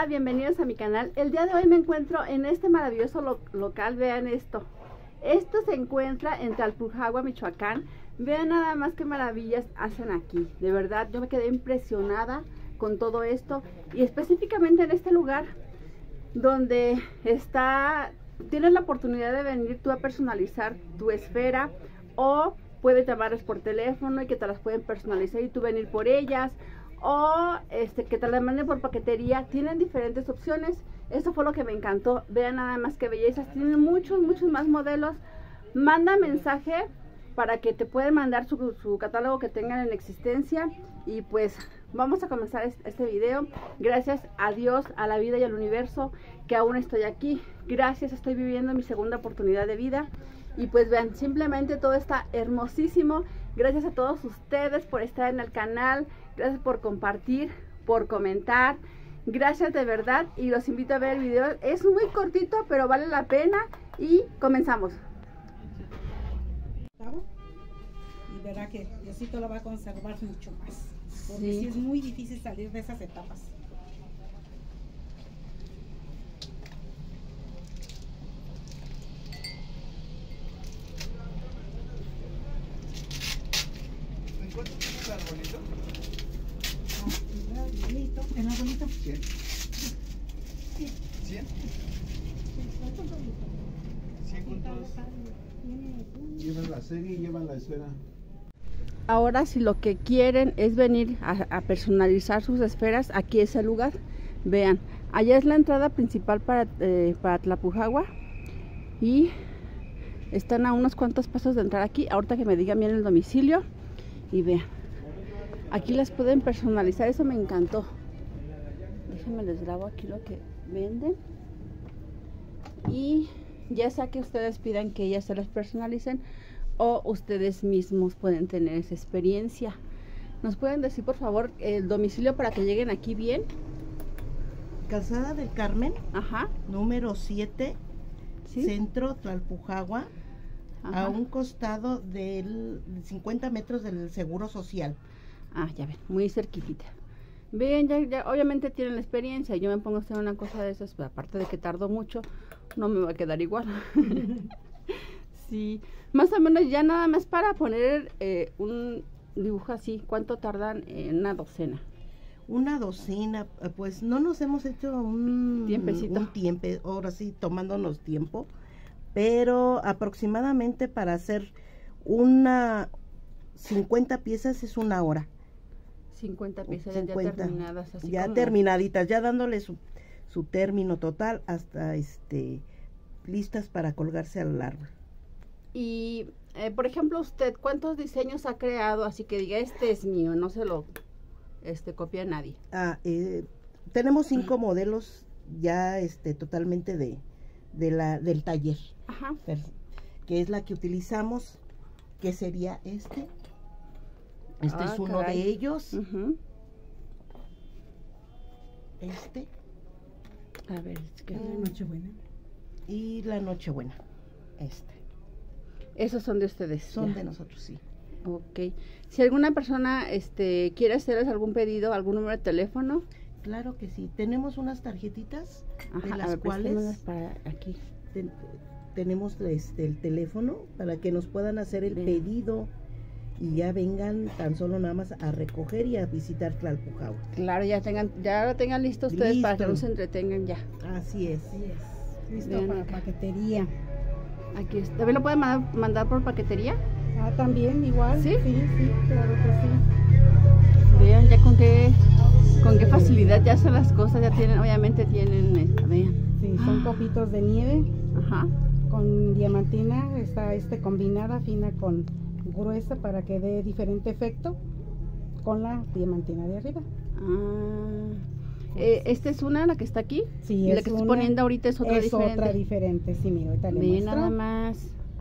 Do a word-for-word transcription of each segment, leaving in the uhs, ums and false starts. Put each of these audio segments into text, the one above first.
bienvenidos a mi canal. El día de hoy me encuentro en este maravilloso lo local. Vean esto. Esto se encuentra en Tlalpujahua, Michoacán. Vean nada más qué maravillas hacen aquí. De verdad, yo me quedé impresionada con todo esto. Y específicamente en este lugar donde está, tienes la oportunidad de venir tú a personalizar tu esfera, o puedes llamarles por teléfono y que te las pueden personalizar y tú venir por ellas, o este que te las manden por paquetería. Tienen diferentes opciones. Esto fue lo que me encantó. Vean nada más que bellezas. Tienen muchos, muchos más modelos. Manda mensaje para que te pueden mandar su, su catálogo que tengan en existencia. Y pues vamos a comenzar este, este video. Gracias a Dios, a la vida y al universo que aún estoy aquí. Gracias, estoy viviendo mi segunda oportunidad de vida. Y pues vean, simplemente todo está hermosísimo. Gracias a todos ustedes por estar en el canal. Gracias por compartir, por comentar. Gracias de verdad. Y los invito a ver el video. Es muy cortito, pero vale la pena. Y comenzamos. Y verá que Diosito lo va a conservar mucho más. Porque Sí. sí es muy difícil salir de esas etapas. ¿En cuánto tienes el arbolito? Ah, el arbolito, el arbolito. cien. ¿cien? cien con todos. Llevan la serie y llevan la esfera. Ahora, si lo que quieren es venir a, a personalizar sus esferas, aquí es el lugar. Vean, allá es la entrada principal para, eh, para Tlalpujahua. Y están a unos cuantos pasos de entrar aquí. Ahorita que me digan bien el domicilio. Y vean, aquí las pueden personalizar. Eso me encantó. Déjenme les grabo aquí lo que venden. Y ya sea que ustedes pidan que ellas se las personalicen, o ustedes mismos pueden tener esa experiencia. ¿Nos pueden decir por favor el domicilio para que lleguen aquí bien? Calzada del Carmen, Ajá. número siete, ¿Sí? Centro Tlalpujahua, Ajá. a un costado del cincuenta metros del Seguro Social. Ah, ya ven, muy cerquitita. Ven, ya, ya obviamente tienen la experiencia. Yo me pongo a hacer una cosa de esas, aparte de que tardo mucho, no me va a quedar igual. Sí, más o menos ya nada más para poner eh, un dibujo así, ¿cuánto tardan en una docena? Una docena, pues no nos hemos hecho un Tiempecito. un tiempo, ahora sí tomándonos tiempo, pero aproximadamente para hacer una cincuenta piezas es una hora. cincuenta piezas cincuenta, ya terminadas, así ya como... terminaditas, ya dándole su, su término total hasta este listas para colgarse al árbol. Y, eh, por ejemplo, usted, ¿cuántos diseños ha creado? Así que diga, este es mío, no se lo este, copia a nadie. Ah, eh, tenemos cinco modelos ya este totalmente de, de la del taller, Ajá. que es la que utilizamos, que sería este. Este Ah, es uno caray. de ellos. Uh-huh. Este A ver, es que... La Nochebuena. y la Nochebuena. Este. Esos son de ustedes. Son ya. de nosotros, sí. Ok. Si alguna persona este, quiere hacerles algún pedido, algún número de teléfono. Claro que sí. Tenemos unas tarjetitas Ajá, de a las ver, cuales préstemoslas para aquí. ten- tenemos este el teléfono para que nos puedan hacer el Bien. pedido y ya vengan tan solo nada más a recoger y a visitar Tlalpujahua. Claro, ya tengan, ya lo tengan listo ustedes para que Listo. no se entretengan ya. Así es. Así es. Listo Vean para acá. paquetería. Aquí está. ¿También lo pueden mandar, mandar por paquetería? Ah, también igual. ¿Sí? Sí, sí, claro que sí. Vean ya con qué, con qué facilidad ya hacen las cosas. Ya tienen, obviamente tienen, esta, vean. Sí, son copitos de nieve Ajá. con diamantina, está este combinada fina con gruesa para que dé diferente efecto con la diamantina de arriba. Ah, eh, esta es una, la que está aquí. Sí, Y la es que estoy una- poniendo ahorita es otra es diferente. otra diferente, sí, mira, ahorita le Ve muestro. nada más.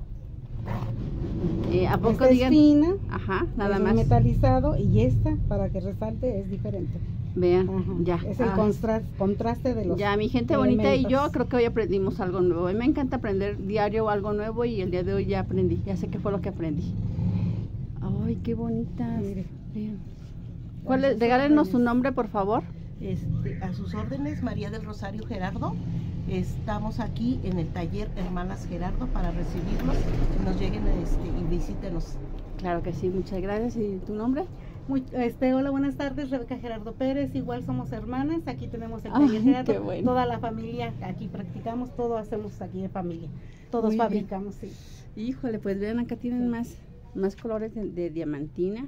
Eh, ¿A poco Esta es digan? fina, Ajá, nada es más. metalizado, y esta, para que resalte, es diferente. Vean, Ajá, ya. es el Ah, contraste, contraste de los ya, mi gente bonita y yo elementos. creo que hoy aprendimos algo nuevo. A mí me encanta aprender diario algo nuevo y el día de hoy ya aprendí. Ya sé qué fue lo que aprendí. Ay, qué bonitas. Mire. Vean. ¿Cuál es? Regálenos su nombre, por favor. Este, a sus órdenes, María del Rosario Gerardo. Estamos aquí en el taller Hermanas Gerardo para recibirlos. Nos lleguen este, y visítenos. Claro que sí, muchas gracias. ¿Y tu nombre? Muy, este, hola, buenas tardes, Rebeca Gerardo Pérez, igual somos hermanas, aquí tenemos el Ay, taller Gerardo, qué bueno. toda la familia, aquí practicamos, todo hacemos aquí en familia, todos Muy fabricamos, sí. Híjole, pues vean, acá tienen Sí. más, más colores de, de diamantina,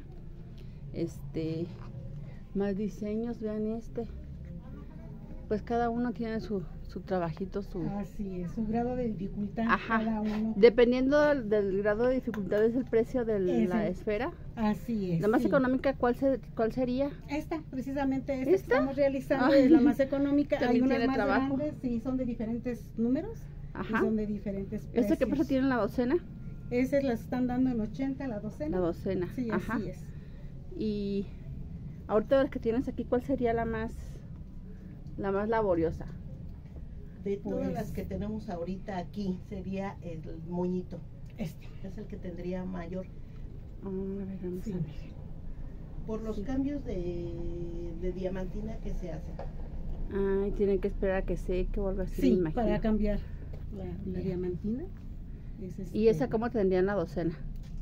este, más diseños, vean este. Pues cada uno tiene su, su trabajito, su... Así es, su grado de dificultad Ajá. cada uno. Dependiendo del, del grado de dificultad es el precio de Ese. la esfera. Así es. La más sí. económica, ¿cuál, se, cuál sería? Esta, precisamente esta, ¿Esta? que estamos realizando Ay. es la más económica. Hay También unas tiene más trabajo. grandes, sí, son de diferentes números. Ajá. Y son de diferentes precios. ¿Este qué precio tiene la docena? Esas las están dando en ochenta la docena. La docena. Sí, Ajá. así es. Y ahorita de las que tienes aquí, ¿cuál sería la más, la más laboriosa? De todas Pues- las que tenemos ahorita aquí, sería el moñito. Este. Es el que tendría mayor. Ah, a ver, vamos Sí. a ver. Por los Sí. cambios de, de diamantina que se hacen. Ay, tienen que esperar a que seque o algo así, me Sí, imagino. para cambiar la, la diamantina. Es ¿Y este, esa cómo tendrían la docena?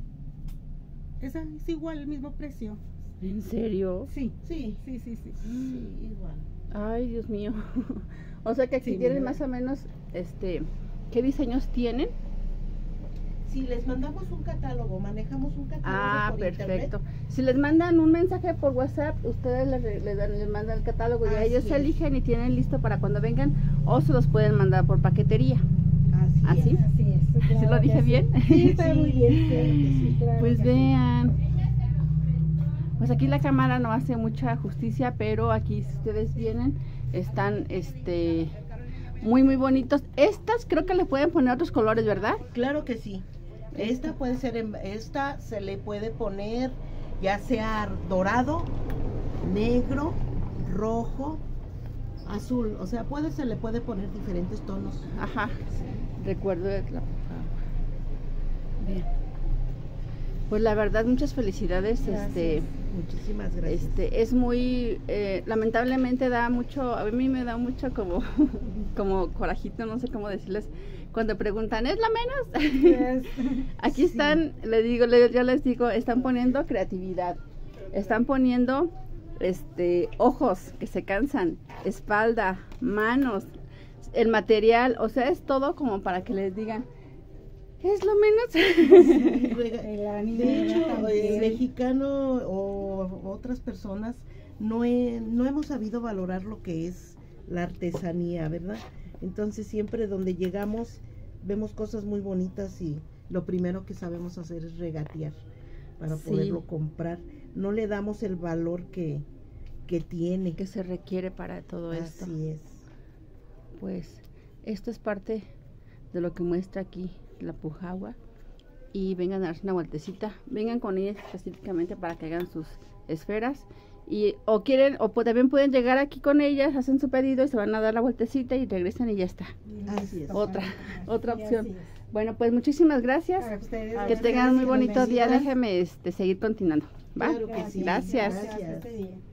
Esa es igual, el mismo precio. ¿En serio? Sí, Sí, sí, sí, sí. sí, igual. Ay, Dios mío. O sea que aquí Sí, tienen mira. más o menos, este, ¿qué diseños tienen? Si les mandamos un catálogo, manejamos un catálogo Ah, por perfecto. internet. Si les mandan un mensaje por WhatsApp, ustedes les, les, dan- les mandan el catálogo y a Así ellos es. eligen y tienen listo para cuando vengan o se los pueden mandar por paquetería. Así, ¿Así? es. Así es. ¿Sí claro lo que dije sí. bien? Sí, está muy bien. Sí, claro que sí. claro Pues que sí. vean. Pues aquí la cámara no hace mucha justicia, pero aquí si ustedes vienen, están este muy muy bonitos. Estas creo que le pueden poner otros colores, ¿verdad? Claro que sí. Esta puede ser, en- esta se le puede poner ya sea dorado, negro, rojo, azul. O sea, puede, se le puede poner diferentes tonos. Ajá. Recuerdo de la... Bien. Pues la verdad, muchas felicidades. Este, Muchísimas gracias. este, es muy, eh, lamentablemente da mucho, a mí me da mucho como, como corajito, no sé cómo decirles, cuando preguntan, ¿es la menos? Yes. Aquí Sí. están, le digo, le- yo les digo, están poniendo creatividad, están poniendo, este, ojos que se cansan, espalda, manos, el material, o sea, es todo como para que les digan, es lo menos. Sí, rega- El anime De hecho, también. el mexicano o otras personas no, he- no hemos sabido valorar lo que es la artesanía, ¿verdad? Entonces siempre donde llegamos vemos cosas muy bonitas y lo primero que sabemos hacer es regatear para Sí. poderlo comprar. No le damos el valor que, que tiene. que se requiere para todo esto. Así es. Pues esto es parte de lo que muestra aquí la Pujagua. Y vengan a darse una vueltecita. Vengan con ellas específicamente para que hagan sus esferas. Y o quieren, o pu- también pueden llegar aquí con ellas, hacen su pedido y se van a dar la vueltecita y regresan y ya está. Así es. Otra, otra Sí, opción. así es. Bueno, pues muchísimas gracias. A ustedes, Que gracias, tengan muy que bonito los día. bendiga. Déjeme este, seguir continuando. ¿va? Claro que sí. Gracias. Gracias. Este día.